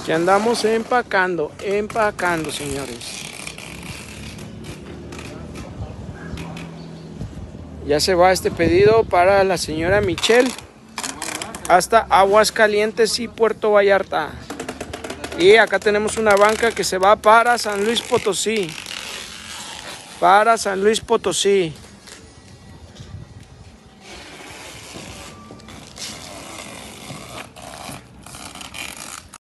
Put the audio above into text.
Ya andamos empacando, señores. Ya se va este pedido para la señora Michelle hasta Aguascalientes y Puerto Vallarta. Y acá tenemos una banca que se va para San Luis Potosí. Para San Luis Potosí.